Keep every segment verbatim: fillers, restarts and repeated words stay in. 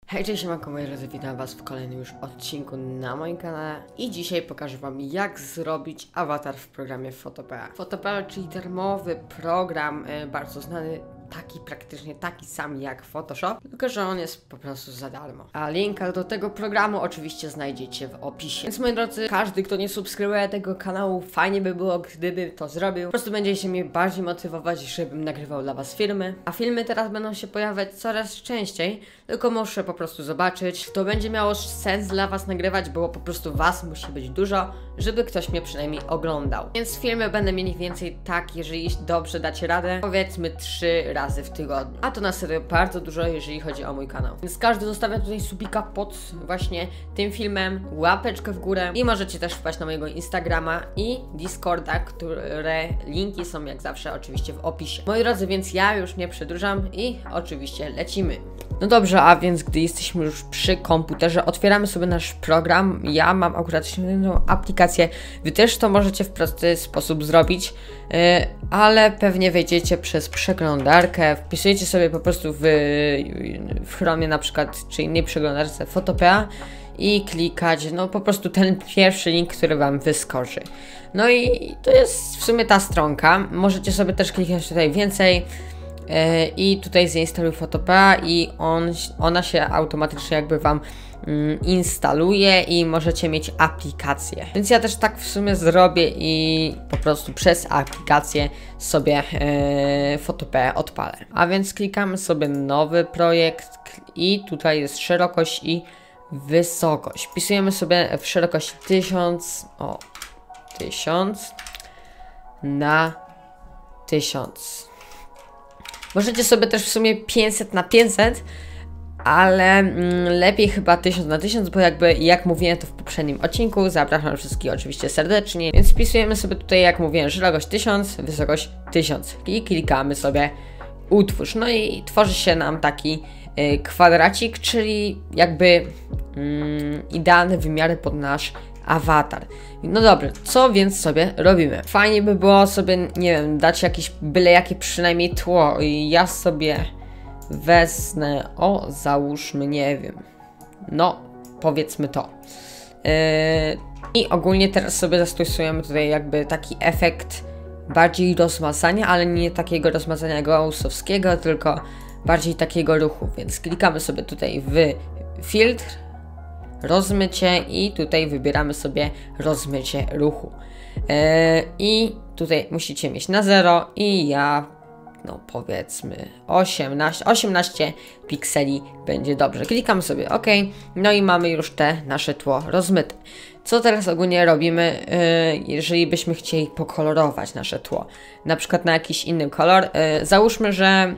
Hej, cześć, siemanko, moi drodzy, witam was w kolejnym już odcinku na moim kanale i dzisiaj pokażę wam, jak zrobić awatar w programie Photopea. Photopea, czyli darmowy program, yy, bardzo znany, taki praktycznie taki sam jak Photoshop, tylko że on jest po prostu za darmo. A linka do tego programu oczywiście znajdziecie w opisie. Więc moi drodzy, każdy, kto nie subskrybuje tego kanału, fajnie by było, gdyby to zrobił. Po prostu będziecie mnie bardziej motywować, żebym nagrywał dla was filmy. A filmy teraz będą się pojawiać coraz częściej, tylko muszę po prostu zobaczyć. To będzie miało sens dla was nagrywać, bo po prostu was musi być dużo, żeby ktoś mnie przynajmniej oglądał. Więc filmy będę mniej więcej tak, jeżeli dobrze dacie radę, powiedzmy trzy razy w tygodniu. A to na serio bardzo dużo, jeżeli chodzi o mój kanał. Więc każdy zostawia tutaj subika pod właśnie tym filmem, łapeczkę w górę i możecie też wpaść na mojego Instagrama i Discorda, które linki są jak zawsze oczywiście w opisie. Moi drodzy, więc ja już nie przedłużam i oczywiście lecimy. No dobrze, a więc gdy jesteśmy już przy komputerze, otwieramy sobie nasz program. Ja mam akurat ściągniętą aplikację, wy też to możecie w prosty sposób zrobić, yy, ale pewnie wejdziecie przez przeglądarkę, wpisujecie sobie po prostu w, w Chromie na przykład, czy innej przeglądarce Photopea i klikać, no po prostu ten pierwszy link, który wam wyskoczy. No i to jest w sumie ta stronka, możecie sobie też kliknąć tutaj więcej, i tutaj zainstaluj Photopea i on, ona się automatycznie jakby wam mm, instaluje i możecie mieć aplikację. Więc ja też tak w sumie zrobię i po prostu przez aplikację sobie e, Photopea odpalę. A więc klikamy sobie nowy projekt i tutaj jest szerokość i wysokość. Wpisujemy sobie w szerokość tysiąc, o, tysiąc na tysiąc. Możecie sobie też w sumie pięćset na pięćset, ale mm, lepiej chyba tysiąc na tysiąc, bo jakby jak mówiłem to w poprzednim odcinku, zapraszam wszystkich oczywiście serdecznie, więc wpisujemy sobie tutaj, jak mówiłem, szerokość tysiąc, wysokość tysiąc i klikamy sobie utwórz. No i tworzy się nam taki y, kwadracik, czyli jakby mm, idealne wymiary pod nasz awatar. No dobrze, co więc sobie robimy? Fajnie by było sobie, nie wiem, dać jakieś byle jakie przynajmniej tło i ja sobie wezmę, o, załóżmy, nie wiem, no, powiedzmy to. Yy, I ogólnie teraz sobie zastosujemy tutaj jakby taki efekt bardziej rozmazania, ale nie takiego rozmazania gaussowskiego, tylko bardziej takiego ruchu, więc klikamy sobie tutaj w filtr, rozmycie i tutaj wybieramy sobie rozmycie ruchu. Yy, I tutaj musicie mieć na zero i ja, no powiedzmy osiemnaście, osiemnaście pikseli będzie dobrze. Klikam sobie OK, no i mamy już te nasze tło rozmyte. Co teraz ogólnie robimy, yy, jeżeli byśmy chcieli pokolorować nasze tło? Na przykład na jakiś inny kolor. Yy, załóżmy, że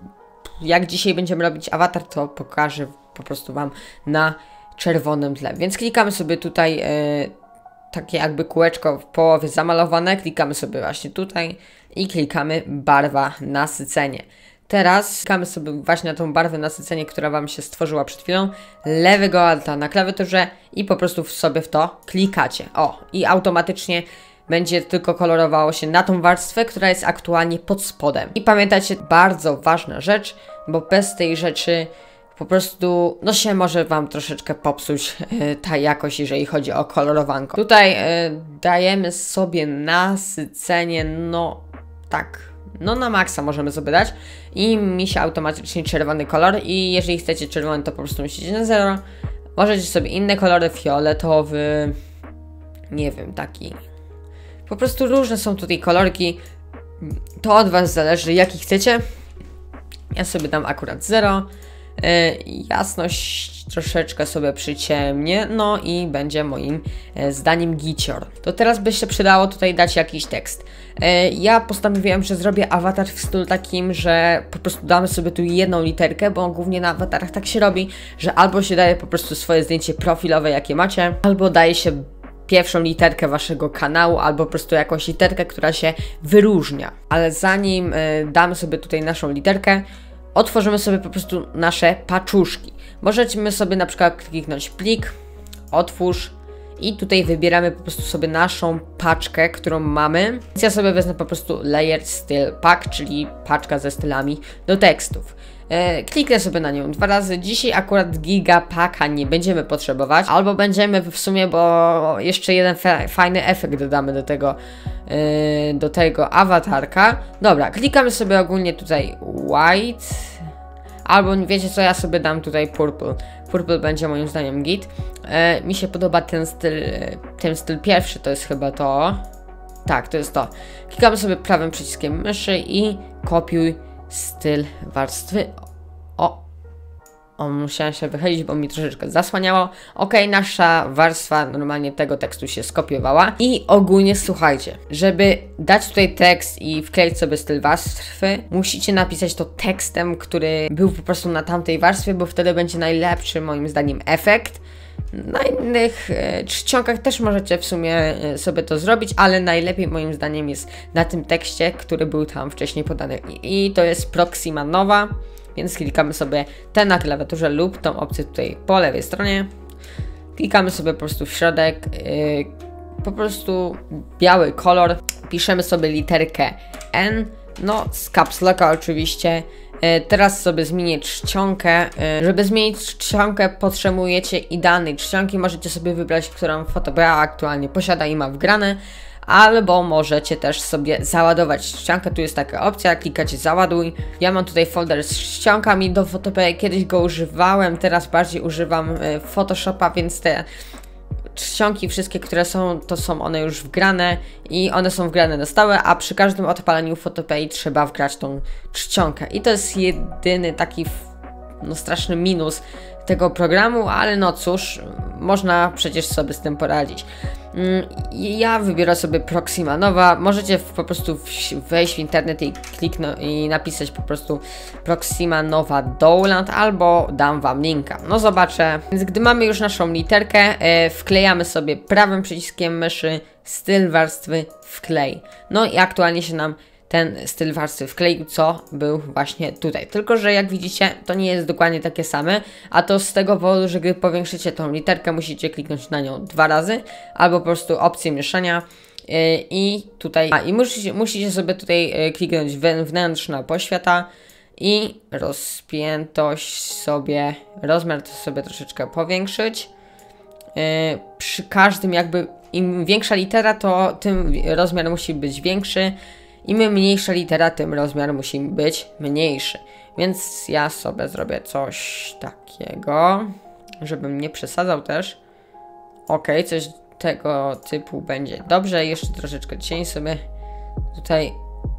jak dzisiaj będziemy robić awatar, to pokażę po prostu wam na czerwonym tle, więc klikamy sobie tutaj e, takie jakby kółeczko w połowie zamalowane, klikamy sobie właśnie tutaj i klikamy barwa nasycenie. Teraz klikamy sobie właśnie na tą barwę nasycenie, która wam się stworzyła przed chwilą, lewego alta na klawiaturze i po prostu sobie w to klikacie. O, i automatycznie będzie tylko kolorowało się na tą warstwę, która jest aktualnie pod spodem. I pamiętajcie, bardzo ważna rzecz, bo bez tej rzeczy po prostu, no się może wam troszeczkę popsuć yy, ta jakość, jeżeli chodzi o kolorowanko. Tutaj yy, dajemy sobie nasycenie, no tak, no na maksa możemy sobie dać i mi się automatycznie czerwony kolor i jeżeli chcecie czerwony, to po prostu musicie na zero. Możecie sobie inne kolory, fioletowy, nie wiem, taki. Po prostu różne są tutaj kolorki, to od was zależy, jaki chcecie. Ja sobie dam akurat zero. Yy, jasność troszeczkę sobie przyciemnię, no i będzie moim e, zdaniem gicior. To teraz by się przydało tutaj dać jakiś tekst. Yy, ja postanowiłem, że zrobię awatar w stylu takim, że po prostu damy sobie tu jedną literkę, bo głównie na awatarach tak się robi, że albo się daje po prostu swoje zdjęcie profilowe, jakie macie, albo daje się pierwszą literkę waszego kanału, albo po prostu jakąś literkę, która się wyróżnia. Ale zanim e, damy sobie tutaj naszą literkę, otworzymy sobie po prostu nasze paczuszki. Możemy sobie na przykład kliknąć plik, otwórz i tutaj wybieramy po prostu sobie naszą paczkę, którą mamy. Więc ja sobie wezmę po prostu Layered Style Pack, czyli paczka ze stylami do tekstów. E, kliknę sobie na nią dwa razy. Dzisiaj akurat giga packa nie będziemy potrzebować, albo będziemy w sumie, bo jeszcze jeden fajny efekt dodamy do tego, e, do tego awatarka. Dobra, klikamy sobie ogólnie tutaj white, albo wiecie co, ja sobie dam tutaj purple. Purple będzie moim zdaniem git. E, mi się podoba ten styl, ten styl pierwszy, to jest chyba to. Tak, to jest to. Klikamy sobie prawym przyciskiem myszy i kopiuj styl warstwy. O, o, musiałem się wychylić, bo mi troszeczkę zasłaniało. Ok, nasza warstwa normalnie tego tekstu się skopiowała. I ogólnie słuchajcie, żeby dać tutaj tekst i wkleić sobie styl warstwy, musicie napisać to tekstem, który był po prostu na tamtej warstwie, bo wtedy będzie najlepszy moim zdaniem efekt. Na innych e, czcionkach też możecie w sumie e, sobie to zrobić, ale najlepiej moim zdaniem jest na tym tekście, który był tam wcześniej podany. I, i to jest Proxima Nova, więc klikamy sobie ten na klawiaturze lub tą opcję tutaj po lewej stronie. Klikamy sobie po prostu w środek, e, po prostu biały kolor, piszemy sobie literkę N, no z caps locka oczywiście. Teraz sobie zmienię czcionkę. Żeby zmienić czcionkę, potrzebujecie i danej czcionki. Możecie sobie wybrać, którą Photopea aktualnie posiada i ma wgrane, albo możecie też sobie załadować czcionkę. Tu jest taka opcja, klikacie załaduj. Ja mam tutaj folder z czcionkami do Photopea. Kiedyś go używałem, teraz bardziej używam Photoshopa, więc te czcionki wszystkie, które są, to są one już wgrane i one są wgrane na stałe, a przy każdym odpalaniu Photopea trzeba wgrać tą czcionkę. I to jest jedyny taki no, straszny minus tego programu, ale no cóż, można przecież sobie z tym poradzić. Ja wybiorę sobie Proxima Nova. Możecie po prostu wejść w internet i kliknąć i napisać po prostu Proxima Nova Dowland, albo dam wam linka. No zobaczę. Więc gdy mamy już naszą literkę, e, wklejamy sobie prawym przyciskiem myszy styl warstwy wklej. No i aktualnie się nam ten styl warstwy wkleił, co był właśnie tutaj. Tylko że jak widzicie, to nie jest dokładnie takie same, a to z tego powodu, że gdy powiększycie tą literkę, musicie kliknąć na nią dwa razy, albo po prostu opcję mieszania yy, i tutaj, a i musicie, musicie sobie tutaj yy, kliknąć wnętrzna poświata i rozpiętość sobie, rozmiar to sobie troszeczkę powiększyć. Yy, przy każdym jakby, im większa litera, to tym rozmiar musi być większy. Im mniejsza litera, tym rozmiar musi być mniejszy. Więc ja sobie zrobię coś takiego, żebym nie przesadzał też. Ok, coś tego typu będzie dobrze. Jeszcze troszeczkę cień sobie tutaj.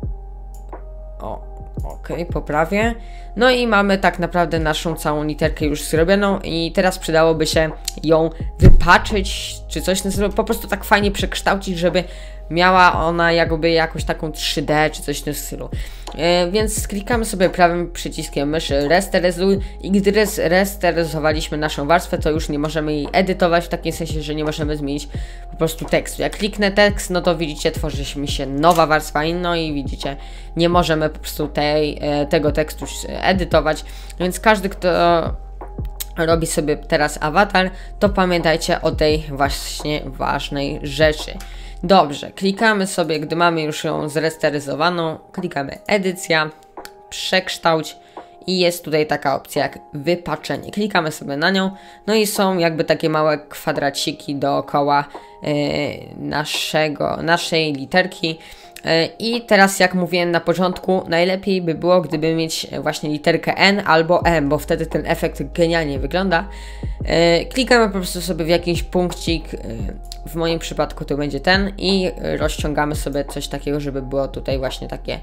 O, ok, poprawię. No i mamy tak naprawdę naszą całą literkę już zrobioną i teraz przydałoby się ją wypaczyć, czy coś po prostu tak fajnie przekształcić, żeby miała ona jakby jakąś taką trzy D, czy coś w tym stylu. Yy, więc klikamy sobie prawym przyciskiem myszy Resteryzuj i gdy resteryzowaliśmy naszą warstwę, to już nie możemy jej edytować, w takim sensie, że nie możemy zmienić po prostu tekstu. Jak kliknę tekst, no to widzicie, tworzy mi się nowa warstwa, no i widzicie, nie możemy po prostu tej, tego tekstu edytować, więc każdy, kto robi sobie teraz awatar, to pamiętajcie o tej właśnie ważnej rzeczy. Dobrze, klikamy sobie, gdy mamy już ją zresteryzowaną, klikamy edycja, przekształć i jest tutaj taka opcja jak wypaczenie. Klikamy sobie na nią, no i są jakby takie małe kwadraciki dookoła yy, naszego, naszej literki. I teraz, jak mówiłem na początku, najlepiej by było, gdyby mieć właśnie literkę N albo M, bo wtedy ten efekt genialnie wygląda. Klikamy po prostu sobie w jakiś punkcik, w moim przypadku to będzie ten, i rozciągamy sobie coś takiego, żeby było tutaj właśnie takie,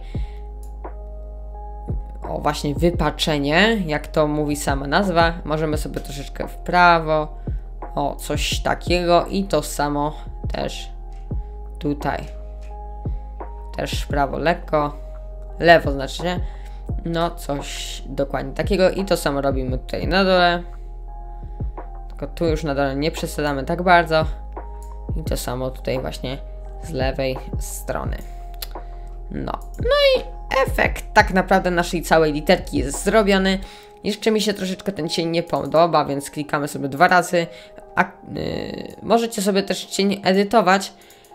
o właśnie wypaczenie, jak to mówi sama nazwa. Możemy sobie troszeczkę w prawo, o coś takiego, i to samo też tutaj. Też w prawo lekko, lewo znaczy się, no coś dokładnie takiego, i to samo robimy tutaj na dole, tylko tu już na dole nie przesadzamy tak bardzo, i to samo tutaj właśnie z lewej strony. No, no i efekt tak naprawdę naszej całej literki jest zrobiony. Jeszcze mi się troszeczkę ten cień nie podoba, więc klikamy sobie dwa razy, a, yy, możecie sobie też cień edytować,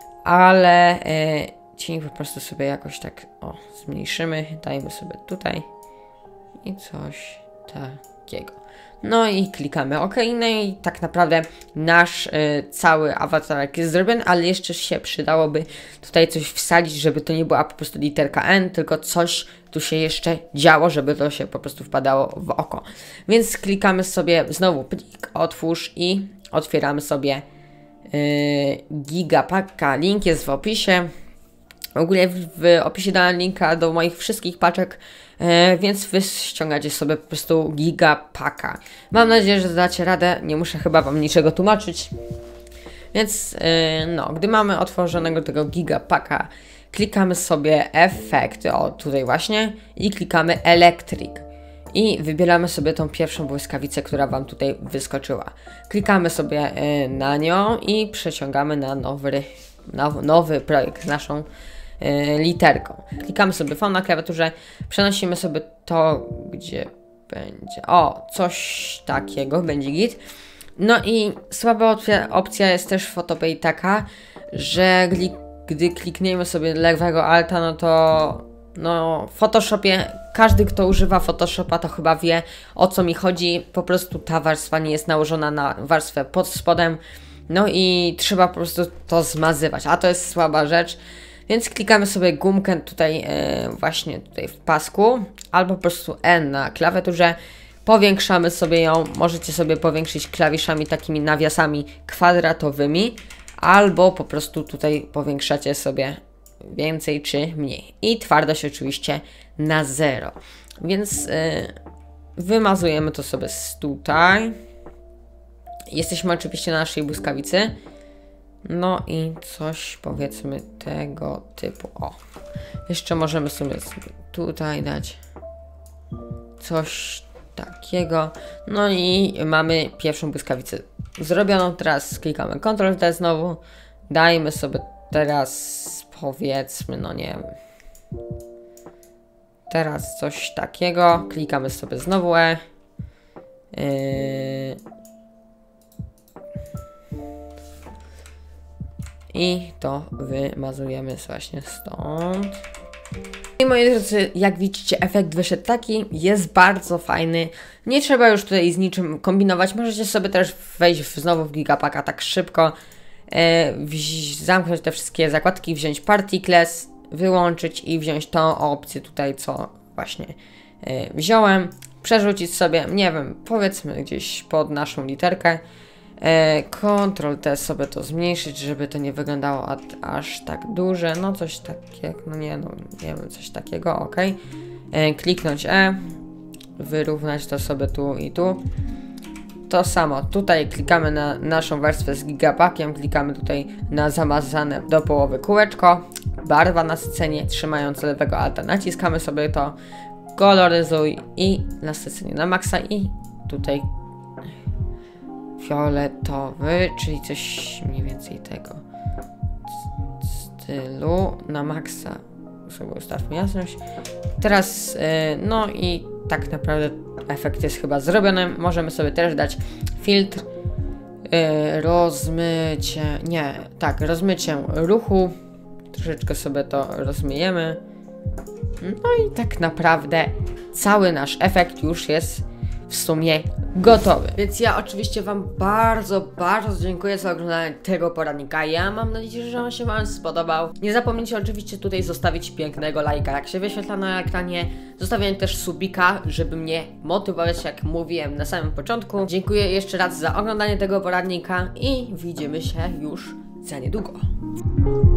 ale yy, cień po prostu sobie jakoś tak o, zmniejszymy, dajmy sobie tutaj i coś takiego. No i klikamy OK, no i tak naprawdę nasz y, cały awatarek jest zrobiony, ale jeszcze się przydałoby tutaj coś wsadzić, żeby to nie była po prostu literka N, tylko coś tu się jeszcze działo, żeby to się po prostu wpadało w oko. Więc klikamy sobie znowu plik, otwórz i otwieramy sobie y, Gigapacka. Link jest w opisie. W ogóle w, w opisie dałem linka do moich wszystkich paczek, e, więc wy ściągacie sobie po prostu Gigapacka. Mam nadzieję, że dacie radę, nie muszę chyba wam niczego tłumaczyć. Więc e, no, gdy mamy otworzonego tego Gigapacka, klikamy sobie efekty, o tutaj właśnie, i klikamy Electric. I wybieramy sobie tą pierwszą błyskawicę, która wam tutaj wyskoczyła. Klikamy sobie e, na nią i przeciągamy na nowy, na, nowy projekt z naszą literką. Klikamy sobie V na klawiaturze, przenosimy sobie to, gdzie będzie, o, coś takiego, będzie git. No i słaba opcja, opcja jest też w Photopea taka, że gdy, gdy klikniemy sobie lewego alta, no to no w Photoshopie, każdy kto używa Photoshopa to chyba wie, o co mi chodzi, po prostu ta warstwa nie jest nałożona na warstwę pod spodem, no i trzeba po prostu to zmazywać, a to jest słaba rzecz. Więc klikamy sobie gumkę tutaj e, właśnie tutaj w pasku, albo po prostu N na klawiaturze, powiększamy sobie ją, możecie sobie powiększyć klawiszami takimi nawiasami kwadratowymi, albo po prostu tutaj powiększacie sobie więcej czy mniej. I twardość oczywiście na zero. Więc e, wymazujemy to sobie z tutaj. Jesteśmy oczywiście na naszej błyskawicy. No i coś powiedzmy tego typu. O, jeszcze możemy sobie tutaj dać coś takiego. No i mamy pierwszą błyskawicę zrobioną. Teraz klikamy kontrol D znowu. Dajmy sobie teraz powiedzmy, no nie wiem. Teraz coś takiego. Klikamy sobie znowu E. Yy... I to wymazujemy właśnie stąd. I moi drodzy, jak widzicie, efekt wyszedł taki, jest bardzo fajny. Nie trzeba już tutaj z niczym kombinować. Możecie sobie też wejść w, znowu w Gigapacka tak szybko, e, zamknąć te wszystkie zakładki, wziąć Particles, wyłączyć i wziąć tą opcję tutaj, co właśnie e, wziąłem. Przerzucić sobie, nie wiem, powiedzmy gdzieś pod naszą literkę. Ctrl T sobie to zmniejszyć, żeby to nie wyglądało ad, aż tak duże, no coś takiego, no nie, no nie wiem, coś takiego, ok. E, kliknąć E, wyrównać to sobie tu i tu. To samo, tutaj klikamy na naszą warstwę z Gigapackiem, klikamy tutaj na zamazane do połowy kółeczko, barwa nasycenie, trzymając lewego alta naciskamy sobie to, koloryzuj i nasycenie na maksa i tutaj fioletowy, czyli coś mniej więcej tego stylu, na maksa sobie ustawmy jasność. Teraz, yy, no i tak naprawdę efekt jest chyba zrobiony. Możemy sobie też dać filtr, yy, rozmycie, nie, tak, rozmycie ruchu. Troszeczkę sobie to rozmyjemy. No i tak naprawdę cały nasz efekt już jest w sumie gotowy. Więc ja oczywiście wam bardzo, bardzo dziękuję za oglądanie tego poradnika. Ja mam nadzieję, że on się wam spodobał. Nie zapomnijcie oczywiście tutaj zostawić pięknego lajka, jak się wyświetla na ekranie. Zostawiam też subika, żeby mnie motywować, jak mówiłem na samym początku. Dziękuję jeszcze raz za oglądanie tego poradnika i widzimy się już za niedługo.